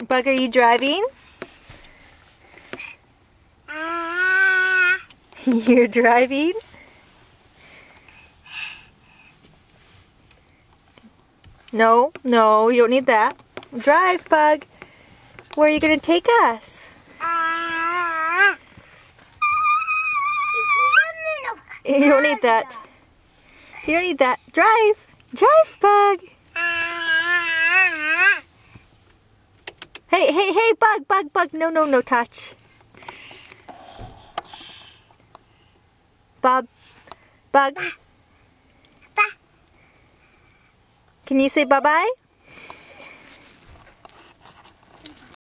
Bug, are you driving? You're driving? No, no, you don't need that. Drive, Bug. Where are you going to take us? You don't need that. You don't need that. Drive. Drive, Bug. Hey, hey, hey, Bug, Bug, Bug. No, no, no touch. Bob. Bug. Can you say bye-bye?